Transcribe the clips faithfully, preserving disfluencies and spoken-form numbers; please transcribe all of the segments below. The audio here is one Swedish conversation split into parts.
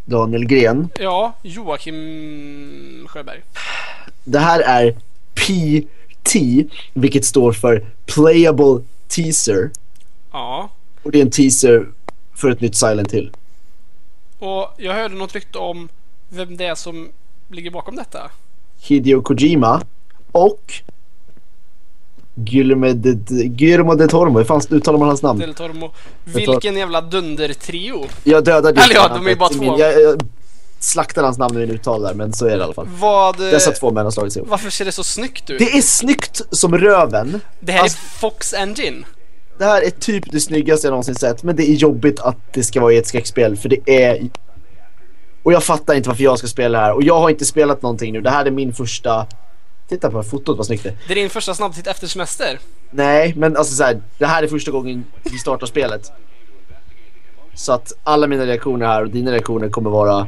Daniel Gren. Ja, Joakim Sjöberg. Det här är P T, vilket står för Playable Teaser. Ja. Och det är en teaser för ett nytt Silent Hill. Och jag hörde något rykte om vem det är som ligger bakom detta. Hideo Kojima och Guillermo de, Guillermo del Toro. Hur fan uttalar man hans namn? Del Toro. Vilken jävla dundertrio. Jag dödade Eller ja, de är ju bara två. Jag, jag slaktade hans namn i min uttal där, men så är det i alla fall. Vad, Dessa två män har slagit sig ihop. Varför ser det så snyggt ut? Det är snyggt som röven. Det här alltså, är Fox Engine. Det här är typ det snyggaste jag någonsin sett. Men det är jobbigt att det ska vara i ett skräckspel, för det är... Och jag fattar inte varför jag ska spela det här. Och jag har inte spelat någonting nu. Det här är min första... Titta på fotot, vad snyggt det är. Det är din första snabbtitt efter semester. Nej, men alltså så här, det här är första gången vi startar spelet. Så att alla mina reaktioner här och dina reaktioner kommer vara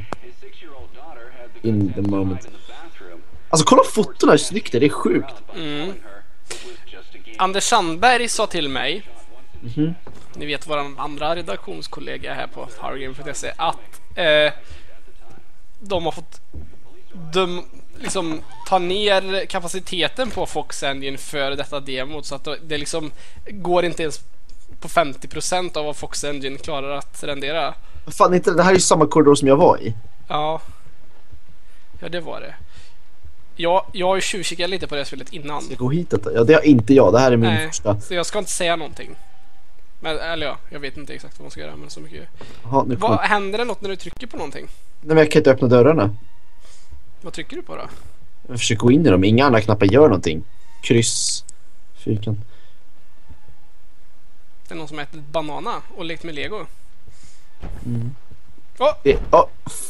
in the moment. Alltså kolla fotona, hur snyggt det är, det är sjukt. Mm. Anders Sandberg sa till mig, Mm-hmm. ni vet våran andra redaktionskollega här på powergame punkt se, att eh, de har fått de, liksom, ta ner kapaciteten på Fox Engine för detta demot, så att det liksom går inte ens på femtio procent av vad Fox Engine klarar att rendera. Fan, inte, det här är ju samma korridor som jag var i. Ja. Ja, det var det. Jag, jag har ju tjuvkikat lite på det spelet innan. Ska jag gå hit detta? Ja, det har inte jag. Det här är min Nej, första. så jag ska inte säga någonting. Men, eller ja, jag vet inte exakt vad man ska göra, men så mycket. Aha, nu Vad, händer det något när du trycker på någonting? Nej, men jag kan inte öppna dörrarna. Vad trycker du på då? Jag försöker gå in i dem. Inga andra knappar gör någonting. Kryss. Fyrkant. Det är någon som har ätit banana och lekt med Lego. Mm. Åh! Det, oh.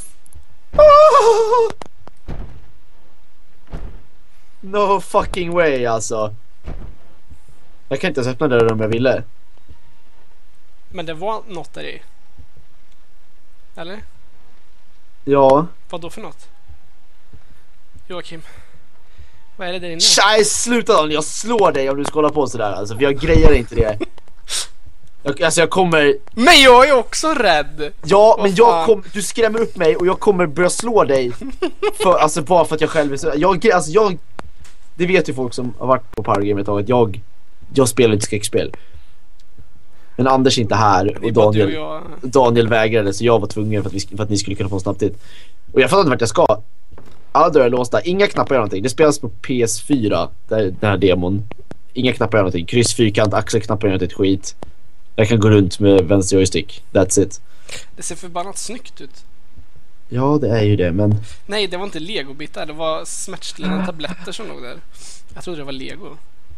No fucking way, alltså. Jag kan inte ens öppna dörren om jag ville. Men det var något där i. Eller? Ja. Vad då för något? Joakim, vad är det där inne? Tjej, sluta då. Jag slår dig om du ska hålla på sådär, alltså. För jag grejer inte det. Jag, alltså jag kommer... Men jag är också rädd. Ja, Vad men jag fan? kom, du skrämmer upp mig och jag kommer börja slå dig. För, alltså bara för att jag själv är så... Jag, alltså jag... Det vet ju folk som har varit på Powergame ett tag, att jag... Jag spelar inte skräckspel. Men Anders är inte här. Det är Och bara Daniel, du och jag. Daniel vägrade, så jag var tvungen för att, vi, för att ni skulle kunna få en snabbtitt. Och jag fattar inte vart jag ska. Alla dörrar är låsta, inga knappar gör någonting. Det spelas på P S fyra, där, den här demon. Inga knappar gör någonting. Kryss, fyrkant, axelknappar gör inte ett skit. Jag kan gå runt med vänster joystick. That's it. Det ser förbannat snyggt ut. Ja, det är ju det, men... Nej, det var inte legobitar. Det var smärtstillande tabletter som låg där. Jag trodde det var lego.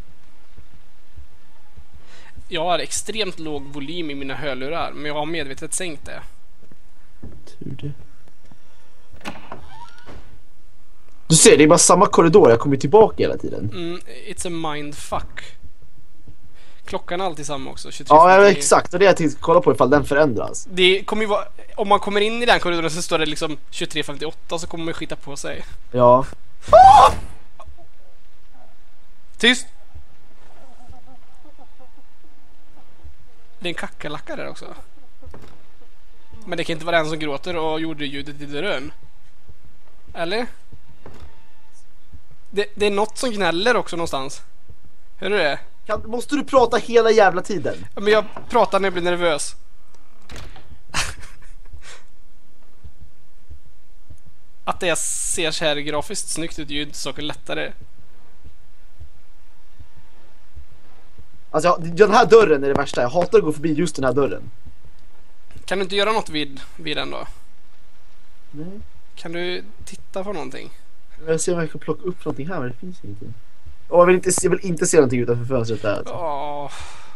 Jag har extremt låg volym i mina hörlurar, men jag har medvetet sänkt det. Tur det. Du ser, det är bara samma korridor. Jag kommer tillbaka hela tiden. Mm, it's a mindfuck. Klockan är alltid samma också. tjugotre Ja, femtionio. exakt. Och det jag tänkte kolla på ifall den förändras. Det kommer ju vara, om man kommer in i den korridoren så står det liksom tjugotre femtioåtta, så kommer man skita på sig. Ja. Tyst! Det är en kackerlacka där också. Men det kan inte vara den som gråter och gjorde ljudet i dörren. Eller? Det, det är något som gnäller också någonstans. Hör du det? Kan, måste du prata hela jävla tiden? Ja, men jag pratar när jag blir nervös. Att det ser så här grafiskt snyggt ut är ju inte saker lättare. Alltså, ja, den här dörren är det värsta. Jag hatar att gå förbi just den här dörren. Kan du inte göra något vid, vid den då? Nej. Kan du titta på någonting? Jag ser om jag kan plocka upp någonting här, men det finns ingenting. Åh, jag vill inte, jag vill inte se någonting utanför fönstret där. Åh, Åh,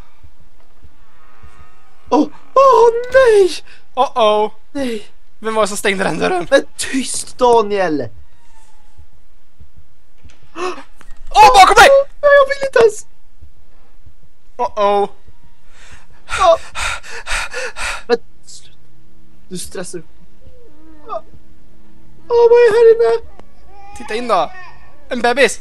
oh. oh, nej! oh, oh. Nej! Vem var det som stängde den dörren? Men tyst, Daniel! Åh, oh, bakom mig! Nej, jag vill inte ens! Oh, oh. Oh. Men sluta. Du stressar upp. Åh, oh, vad är här inne? Titta in då. En bebis.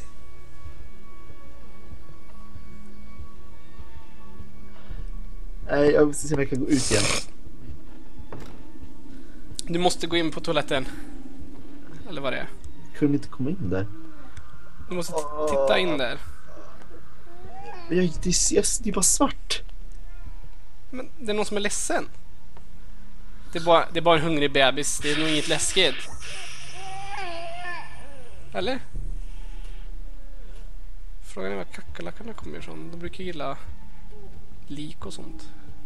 Nej, jag måste se om jag kan gå ut igen. Du måste gå in på toaletten. Eller vad det är. Jag kunde inte komma in där. Du måste t- titta in där. Jag, det, är, det är bara svart. Men det är någon som är ledsen. Det är bara, det är bara en hungrig bebis. Det är nog inget läskigt. Eller? Frågan är var kackerlackorna kommer ifrån. De brukar gilla lik och sånt.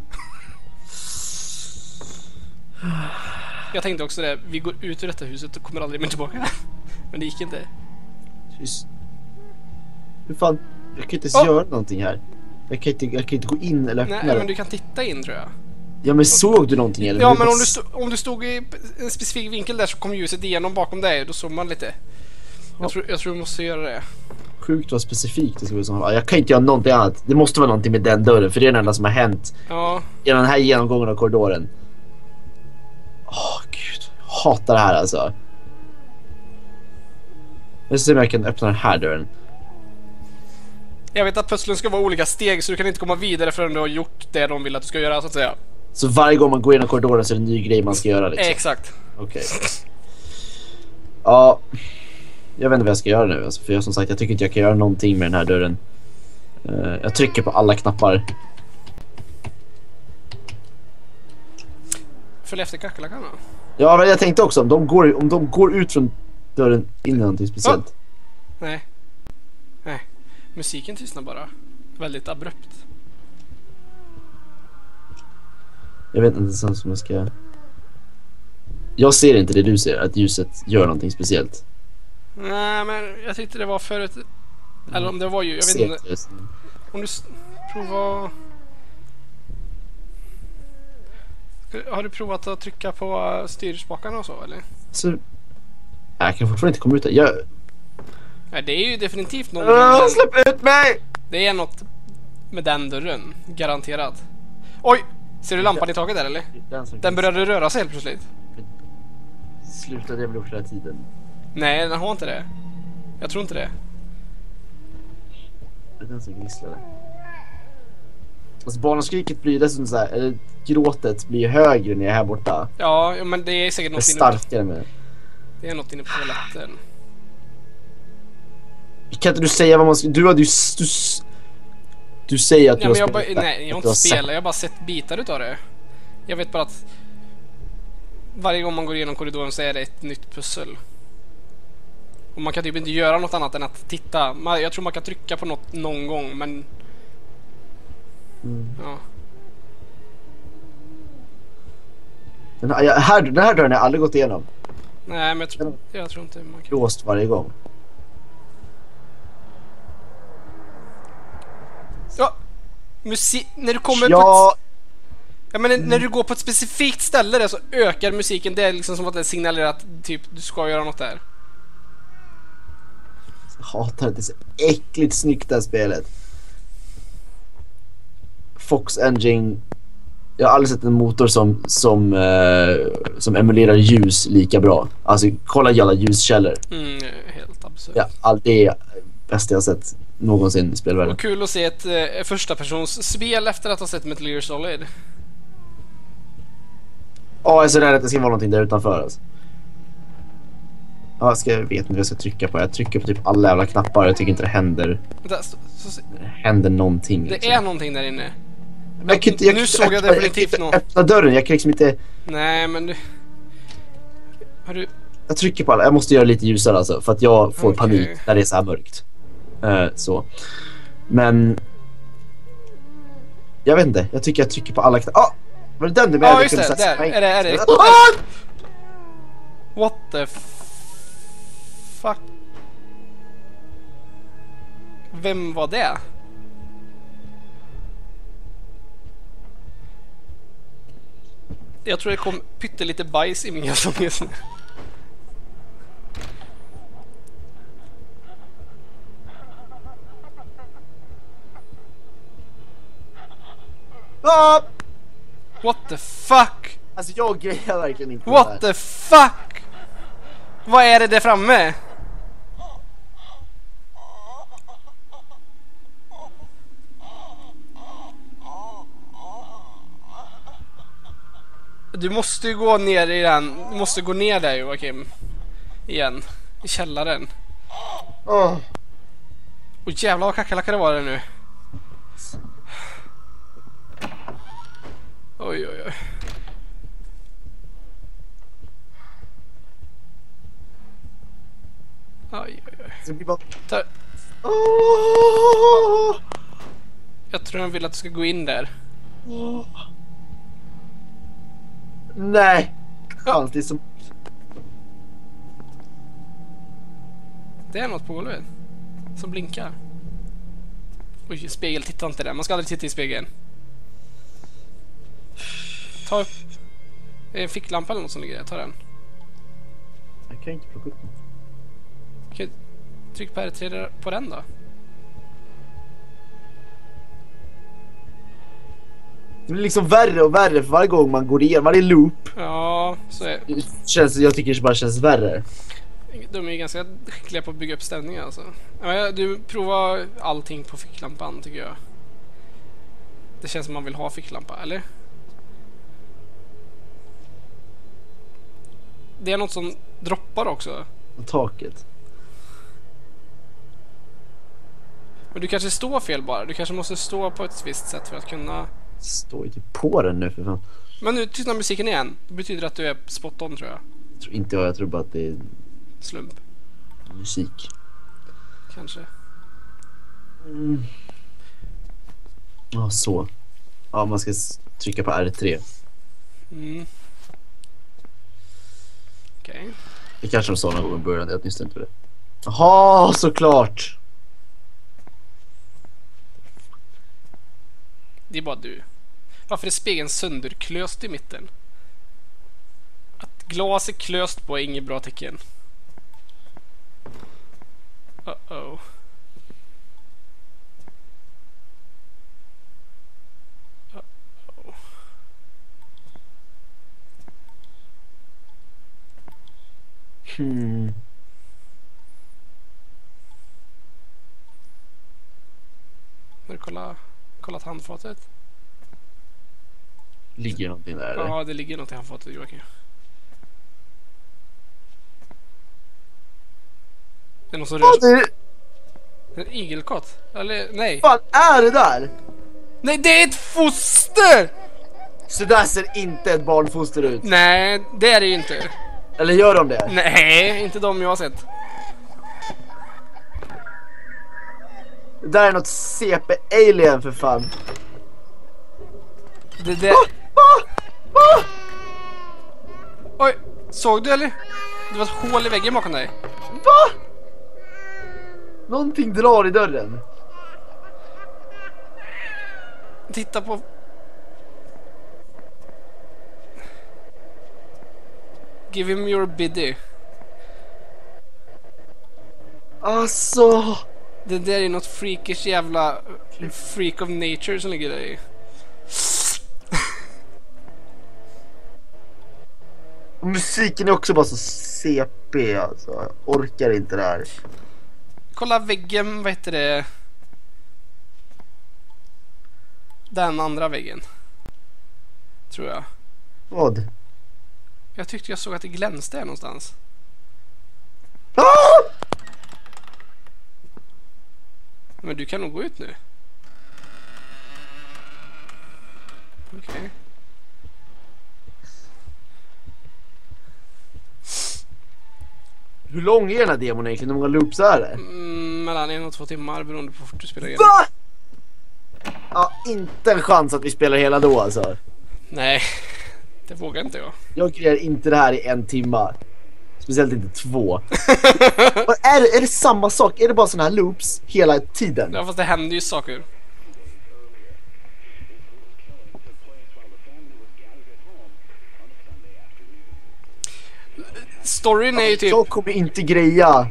Jag tänkte också det. Vi går ut ur detta huset och kommer aldrig mer tillbaka. Men det gick inte. Tyst. Hur fan? Jag kan inte ens Oh! göra någonting här. Jag kan inte, jag kan inte gå in eller öppna. Nej, men du kan titta in tror jag. Ja, men såg du någonting eller? Ja, men om du, stod, om du stod i en specifik vinkel där så kom ljuset igenom bakom dig. Då såg man lite. Jag tror, jag tror du måste göra det. Sjukt vad specifikt det ska vara. Som, jag kan inte göra någonting annat. Det måste vara någonting med den dörren. För det är den enda som har hänt Ja. i den här genomgången av korridoren. Åh, gud. Jag hatar det här alltså. Jag ser om jag kan öppna den här dörren. Jag vet att pusslen ska vara olika steg så du kan inte komma vidare förrän du har gjort det de vill att du ska göra så att säga. Så varje gång man går igenom korridoren så är det en ny grej man ska göra liksom. Exakt. Okej. Okay. Ja. Jag vet inte vad jag ska göra nu alltså, för jag som sagt jag tycker inte jag kan göra någonting med den här dörren. Uh, jag trycker på alla knappar. Följ efter kackerlackorna. Ja, men jag tänkte också om de går om de går ut från dörren in i någonting speciellt. Oh. Nej. Nej. Musiken tystnar bara. Väldigt abrupt. Jag vet inte ens om jag ska. Jag ser inte det du ser, att ljuset gör någonting speciellt. Nej, men jag tyckte det var förut. Eller om det var ju, jag vet inte. Om du s- provar. Har du provat att trycka på styrspakarna och så eller? Så jag kan fortfarande inte komma ut där. Jag Nej, det är ju definitivt något. Åh, släpp ut mig! Det är något med den dörren, garanterat. Oj, ser du lampan i taket där eller? Den, Den började röra sig helt plötsligt. Slutade jag väl upp hela tiden. Nej, den har inte det. Jag tror inte det. Det är den som gnisslade. Alltså barnaskriket blir dessutom så här, eller gråtet blir högre när jag är här borta. Ja, men det är säkert Det är något starkare med. Det är något inne på toaletten. Kan inte du säga vad man ska... Du har du, du, du säger att du Ja, har men jag bara, spelat. nej, jag har att du inte spelat. sett- Jag har bara sett bitar utav det. Jag vet bara att varje gång man går igenom korridoren så är det ett nytt pussel. Och man kan typ inte göra något annat än att titta. Man, jag tror man kan trycka på något någon gång, men... Mm. Ja. Den här, jag- här, den här dörren har jag aldrig gått igenom. Nej, men jag tror, jag tror inte man kan... Låst varje gång. Ja! Musik... När du kommer på Ja, ett... Ja, men när, när du går på ett specifikt ställe där så ökar musiken. Det är liksom som att det signalerar att typ, du ska göra något där. jag hatar att det är så äckligt snyggt det här spelet. Fox Engine. Jag har aldrig sett en motor som som, eh, som emulerar ljus lika bra. Alltså kolla alla ljuskällor. Mm, helt absurt. Ja, allt det är bästa jag sett någonsin i spelvärlden. Och kul att se ett eh, första persons spel efter att ha sett Metal Gear Solid. Ja, jag är så rädd att det ska vara någonting där utanför alltså. Ja, jag ska, jag vet inte vad jag ska trycka på. Jag trycker på typ alla jävla knappar. Jag tycker inte det händer Vänta, så, så, det händer någonting. det liksom. är någonting där inne. Men jag kan inte, jag Nu kan såg inte jag öppna, definitivt jag kan någon. inte öppna dörren. Jag kan liksom inte... Nej, men du... Har du... Jag trycker på alla. Jag måste göra lite ljusare alltså. För att jag får Okej. panik när det är så här mörkt. Uh, så. Men... Jag vet inte. Jag tycker jag trycker på alla knappar. Ah! Var det den du menade? Ja, just Jag det. kunde säga- Där. Är det... Är det... Ah! What the fuck? Vem var det? Jag tror det kom pyttelite bajs i min kalsong just nu. Ah! What the fuck? Alltså jag grejer verkligen inte det här. What the fuck? Vad är det där framme? Du måste ju gå ner i den. Du måste gå ner där, Joakim. Igen. I källaren. Åh. Och jävlar vad kackerlackor det var det nu. Oj, oj, oj. Oj, oj, oj. Det blir bara... Ta... Åh. Jag tror de vill att du ska gå in där. Åh. Nej. Alltid som... Det är något på golvet som blinkar. Oj, spegel, titta inte där. Man ska aldrig titta i spegeln. Ta upp en ficklampa eller något som ligger där. Ta den. Jag kan inte plocka upp den. Okej, tryck på R tre på den då. Det blir liksom värre och värre för varje gång man går igenom. Varje loop. Ja, så är Det känns, jag tycker det bara känns värre. de är ju ganska skickliga på att bygga upp stämningar alltså. Ja, du provar allting på ficklampan tycker jag. Det känns som man vill ha ficklampa, eller? Det är något som droppar också. På taket. Men du kanske står fel bara. Du kanske måste stå på ett visst sätt för att kunna... Står ju typ på den nu för fan. Men nu tystnar musiken igen. Det betyder att du är spot on tror jag. Jag tror inte jag, jag tror bara att det är Slump. musik. Kanske. Mm. Ja, så. Ja, man ska s- trycka på R tre. Mm. Okej. Okay. Det kanske de sa någon gång i början, jag visste inte det. Jaha, såklart! Det är bara du. Varför är spegeln sönderklöst i mitten? Att glas är klöst på är inget bra tecken. Uh-oh. Uh-oh. Hmm. Har du kollat, kollat handfatet? Ligger någonting där eller? Ja, det ligger något i handfatet, Joakim. Det är någon som rör Vad sig. är det? En igelkott? Eller nej. Fan är det där? Nej, det är ett foster! Så där ser inte ett barnfoster ut. Nej, det är det ju inte. Eller gör de det? Nej, inte de jag har sett. Det där är något C P-alien för fan. Det där... Ah! Ah! Oj, såg du eller? Det var ett hål i väggen bakom dig. Va? Någonting drar i dörren. Titta på... Give him your biddy. Alltså. Det där är något freakish jävla freak of nature som ligger där i. Och musiken är också bara så C P alltså. Jag orkar inte det här. Kolla väggen, vad heter det? Den andra väggen. Tror jag. Vad? Jag tyckte jag såg att det glänste här någonstans. Ah! Men du kan nog gå ut nu. Okej. Okay. Hur lång är den här demon egentligen? Hur många loops är det? Mm, mellan en och två timmar beroende på hur fort du spelar igenom. Va? Ja, inte en chans att vi spelar hela då alltså. Nej, det vågar inte jag. Jag grejer inte det här i en timma. Speciellt inte två. är, det, är det samma sak? Är det bara såna här loops hela tiden? Ja, fast det händer ju saker. Storyn är ju typ... Jag kommer inte greja.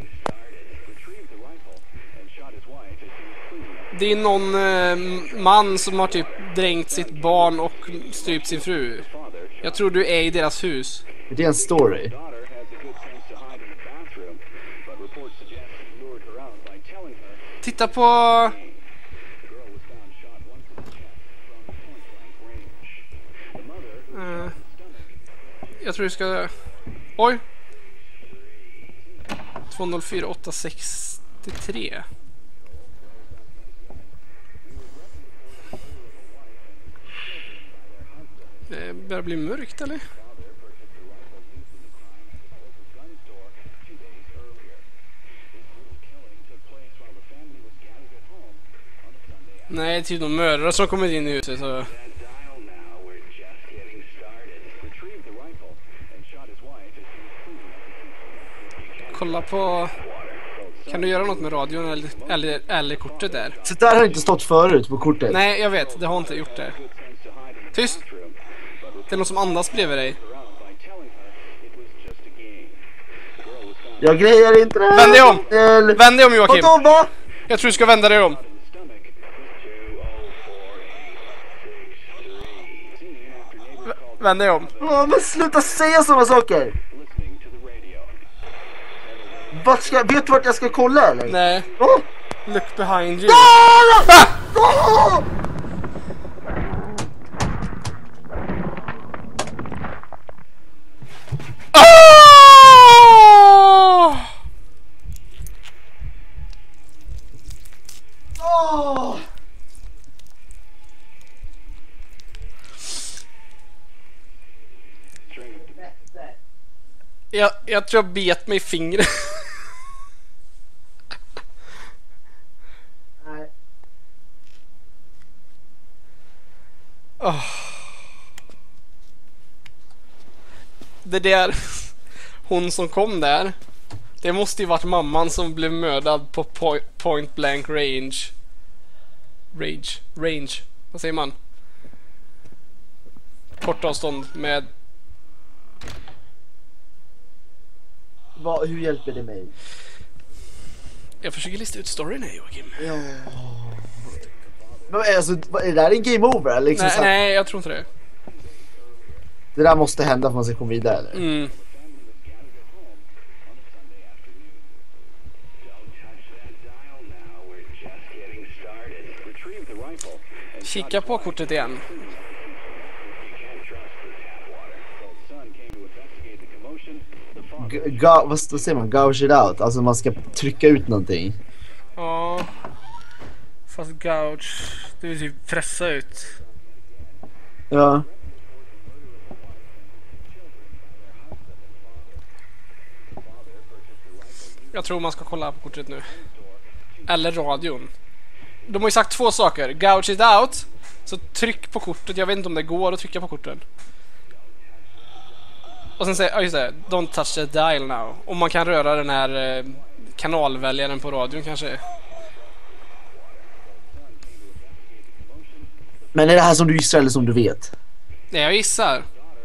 Det är någon eh, man som har typ dränkt sitt barn och strypt sin fru. Jag tror du är i deras hus. Det är en story. Titta på... Uh, Jag tror du ska... Oj! två noll fyra åtta sex tre. Det börjar bli mörkt, eller? Nej, det är typ de mördare som kommit in i huset. Så... Kolla på... Kan du göra något med radion eller, eller, eller kortet där? Så där har inte stått förut på kortet. Nej, jag vet. Det har inte gjort det. Tyst! Det är någon som andas bredvid dig. Jag grejer inte det. Vänd dig om! Vänd dig om, Joakim! Vadå, va? Jag tror du ska vända dig om. V- vänd dig om. Åh, men sluta säga sådana saker. Vart ska, vet du vart jag ska kolla eller? Nej. Oh. Look behind you. Ah! Ah! Oh! Oh! Oh! Jag, jag tror jag bet mig i fingret. Nej. Oh. Det där, hon som kom där, det måste ju varit mamman som blev mördad på po- point blank range. Rage, range, vad säger man? Kort avstånd med... Va, hur hjälper det mig? Jag försöker lista ut storyn här, Joakim. Ja. Men alltså, är det där en game over? Liksom Nej, så... nej, jag tror inte det. Det där måste hända för att man ska komma vidare, eller? Mm. Kika på kortet igen. G- ga- vad, vad säger man? Gouge it out. Alltså man ska trycka ut någonting. Ja. Fast gouge, det vill typ pressa ut. Ja. Jag tror man ska kolla på kortet nu. Eller radion. De har ju sagt två saker. Gouge it out. Så tryck på kortet. Jag vet inte om det går att trycka på korten. Och sen säger, ja just det, don't touch the dial now. Om man kan röra den här eh, kanalväljaren på radion kanske. Men är det här som du gissar eller som du vet? Nej, jag gissar.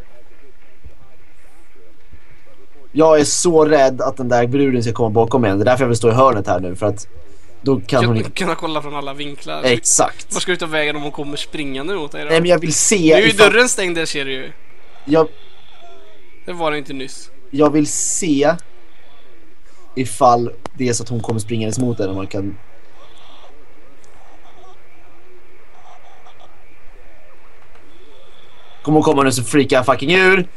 Jag är så rädd att den där bruden ska komma bakom igen. Det är därför jag vill stå i hörnet här nu. För att då kan Kan, hon inte... kunna kolla från alla vinklar. Exakt. Vad ska du ta vägen om hon kommer springande mot dig då? Nej, men jag vill se... Nu är ju ifall... dörren stängd där, ser du ju. Jag... Det var det inte nyss. jag vill se ifall det är så att hon kommer springandes mot den och man kan... Kommer hon komma nu så freakar jag fucking ur.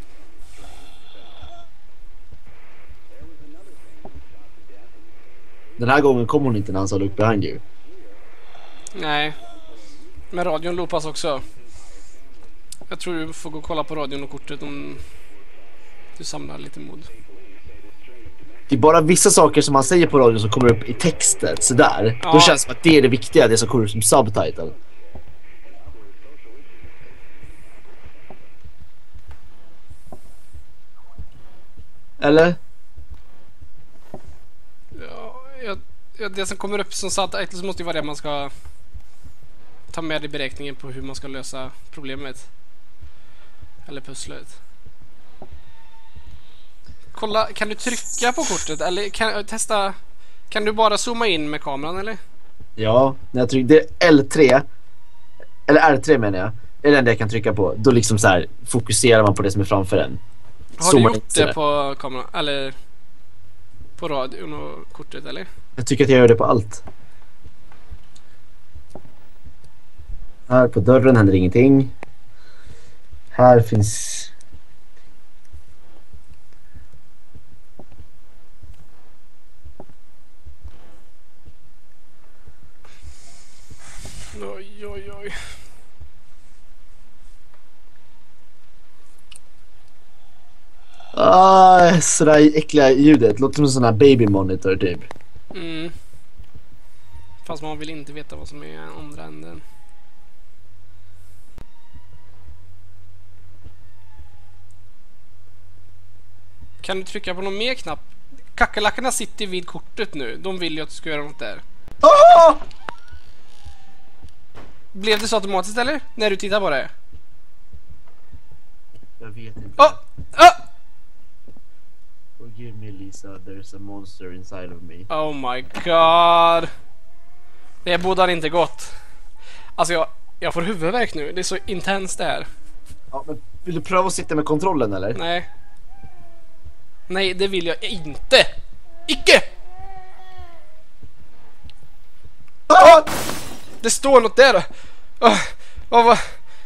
Den här gången kommer hon inte när han sa look behind you. Nej. Men radion loopas också. Jag tror du får gå och kolla på radion och kortet om du samlar lite mod. Det är bara vissa saker som man säger på radion som kommer upp i texten sådär. Ja. Då känns det som att det är det viktiga, det som kommer upp som subtitle. Eller? Ja, jag, ja, det som kommer upp som subtitles måste ju vara det man ska ta med i beräkningen på hur man ska lösa problemet. Eller pusslet. Kolla, kan du trycka på kortet? Eller kan testa... Kan du bara zooma in med kameran, eller? Ja, när jag trycker det är L tre. Eller R tre menar jag. Är det enda jag kan trycka på. Då liksom så här fokuserar man på det som är framför en. Har Zoomar du in gjort så där. det på kameran? Eller på radion och kortet, eller? Jag tycker att jag gör det på allt. Här på dörren händer ingenting. Här finns Oj, oj, oj. Ah, sådär äckliga ljudet. Låter som en sån här baby monitor typ. Mm. Fast man vill inte veta vad som är i andra änden. Kan du trycka på någon mer knapp? Kackerlackorna sitter vid kortet nu. De vill ju att du ska göra något där. Ah! Blev det så automatiskt eller? När du tittar på det? Jag vet inte. Åh! Oh! Forgive me Lisa, there's a monster inside of me. Oh my god. Det bådar inte gott. Alltså jag, jag får huvudvärk nu. Det är så intensst det här. Ja, men vill du pröva att sitta med kontrollen eller? Nej. Nej, det vill jag inte. Icke! Ah! Det står något där. Oh, vad vad?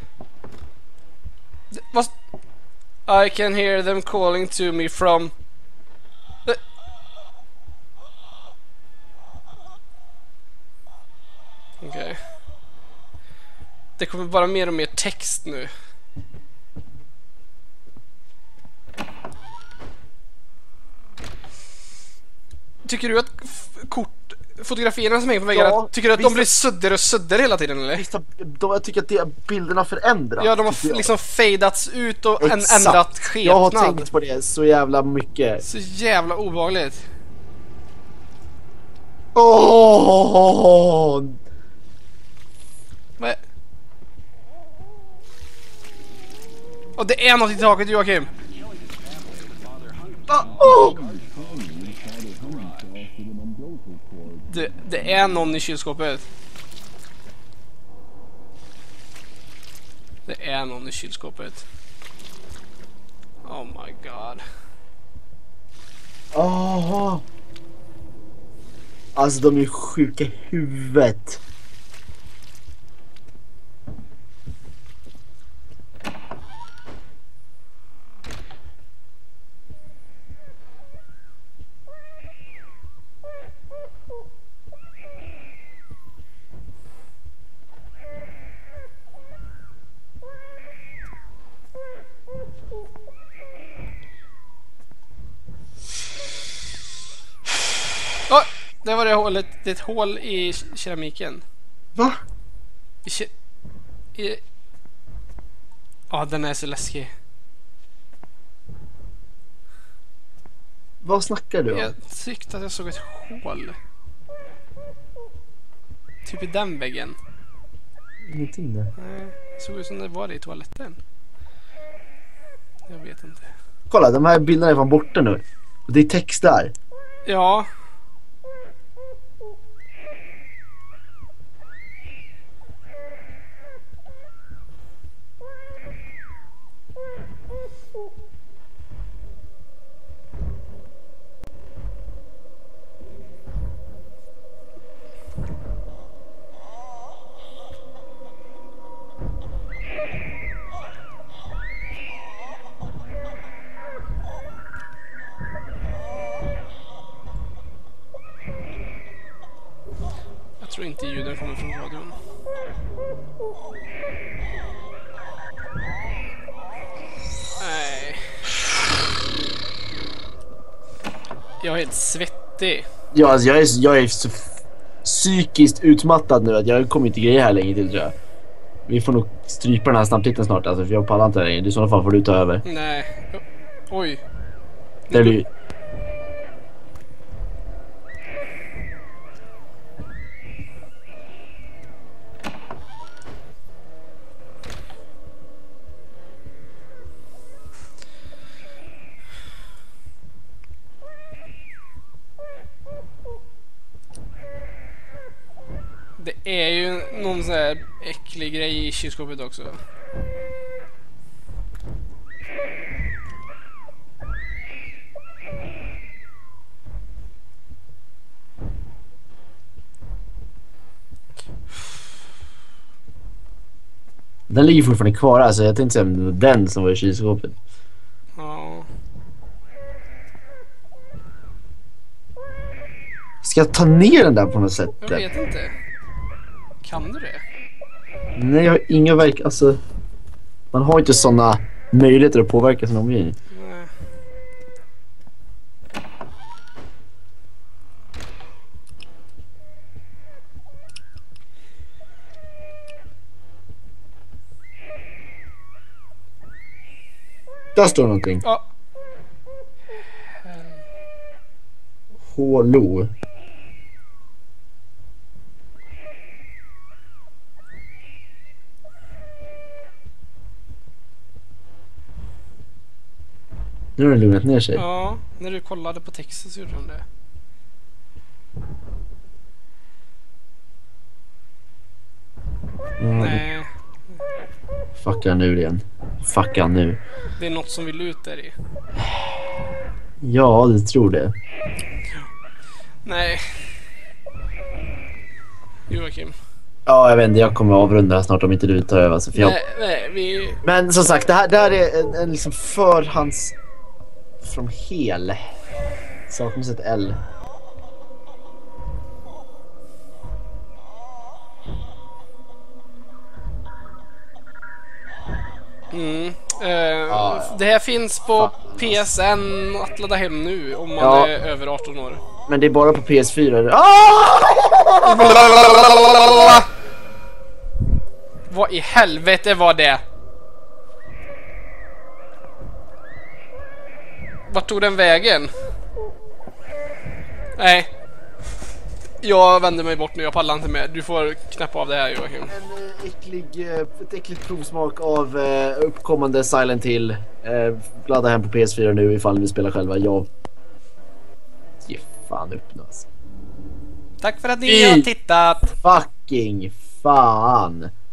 Det- vad? I can hear them calling to me from. Eh. Okej. Det kommer bara mer och mer text nu. Tycker du att f- kort fotografierna som hänger på väggarna, Ja, tycker du att de vissa- blir sudder och sudder hela tiden eller? Vissa, de, jag tycker att det, bilderna förändras. Ja, de har tycker f- jag. liksom fadats ut och en Exakt. ändrat Jag har skepnad. tänkt på det så jävla mycket. Så jävla obehagligt. Åh! Vad är... Och det är något i taket, Joakim. Ah, oh! Det, det är någon i kylskåpet. Det är någon i kylskåpet. Oh my god. Åh! Alltså de är sjuka i huvudet. Oh, det var det hålet. Det är ett hål i keramiken. Va? I ke... I... Ja, den är så läskig. Vad snackar du om? Jag tyckte att jag såg ett hål. Typ i den väggen. Ingenting där. Nej, det såg ut som det var det i toaletten. Jag vet inte. Kolla, de här bilderna är fan borta nu. Och det är text där. Ja. Jag tror inte ljuden kommer från radion. Nej. Jag är helt svettig. Ja, alltså jag är, jag är så f- psykiskt utmattad nu att jag kommer inte greja här länge till tror jag. Vi får nog strypa den här snabbtitten snart alltså, för jag pallar inte längre. I sådana fall får du ta över. Nej. Oj. Där du... Det är ju någon sån här äcklig grej i kylskåpet också. Den ligger fortfarande kvar alltså, jag tänkte säga om det var den som var i kylskåpet. Ja. Ska jag ta ner den där på något sätt? Jag vet inte. Kan du det? Nej, jag har inga verk... Alltså... Man har inte såna möjligheter att påverka sin omgivning. Nej. Där står någonting. Ja. Hålo. Nu har den lugnat ner sig. Ja, när du kollade på texten så gjorde de det. Mm. Nej, Fucka nu igen. Fucka nu. det är något som vill ut där i. Ja, du tror det. Nej. Joakim. Ja, jag vet inte. Jag kommer att avrunda här snart om inte du tar över. Alltså, för jag... Nej, nej, vi... Men som sagt, det här, det här är en, en liksom förhands... Från hel. Saknas ett L. Mm. Eh, Ja. Det här finns på Fan, P S N att ladda hem nu om man Ja. är över arton år. Men det är bara på P S fyra. Ah! Vad i helvete var det? Vart tog den vägen? Nej. Jag vänder mig bort nu, jag pallar inte med. Du får knäppa av det här, Joakim. En eh, äcklig, eh, ett äckligt provsmak av eh, uppkommande Silent Hill. Eh, ladda hem på P S fyra nu ifall ni vill spela själva. Jag... Ge fan upp nu alltså. Tack för att ni I- har tittat. Fucking fan.